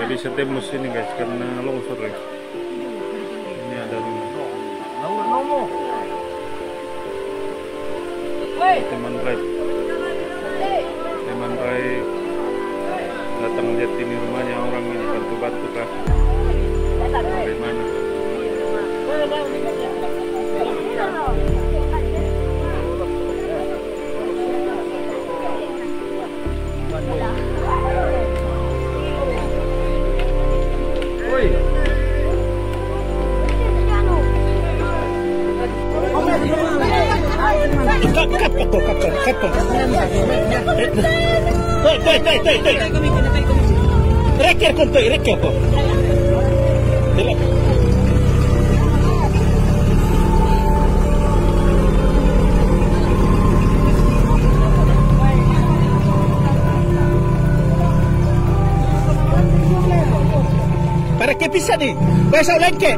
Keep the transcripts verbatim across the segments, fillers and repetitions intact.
Nggak bisa tembus ini guys karena longsor ya. Ini ada rumah. Teman Rai, teman Rai datang lihat ini rumahnya orang ini, bantu-bantu kah? Bagaimana? Kapok, kapok, kapok. Toy, toy, toy, toy, toy. Reker kon toy, reker ko. Para que pisa ni? Besa lengke.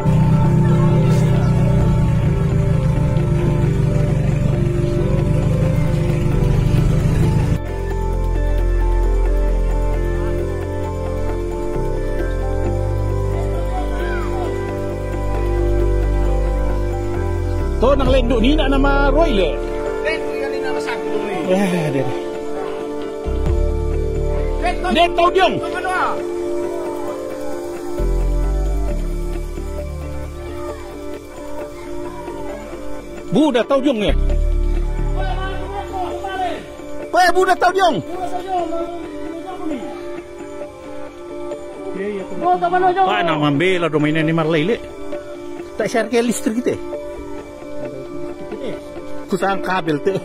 To nang lendo ni nak nama Roy le. Lendo yang ni nama saku ni. Eh, dia. Dia tahu diong. Budak tahu diong ni. Pe budak tahu diong. Pak nak ambil lah domain ni marlai le. Tak share ke listrik kita. Kusang kabel tuh.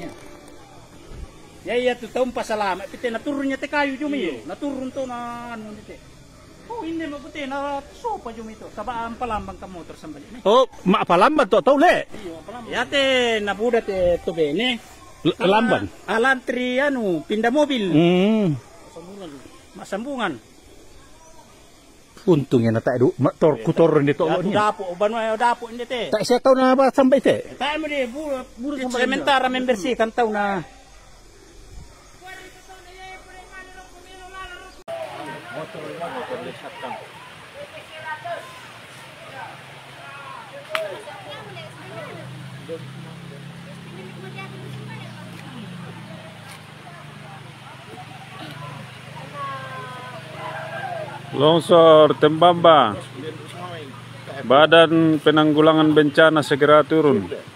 Ya iya tuh tahu pas salam, pite naturunnya teh kayu cumi, naturun tuh na anu teh. Oh ini mah pite na sopa cumi itu. Sabaan palambang ka motor sambali nih. Oh, mak palambang tuh tahu le. Iya, palambang. Ya teh na buda teh tuh bene. Lamban. Alantri anu pindah mobil. Hmm. Sambungan. Mak sambungan. Untungnya na tak du motor kutor ni to ni. Dapo ban wa dapo ni teh. Tak saya tahu na apa sampai teh. Tak mo di buru buru sementara membersihkan tahu na. Motor motor disatkan. Longsor Tembamba. Badan Penanggulangan Bencana segera turun.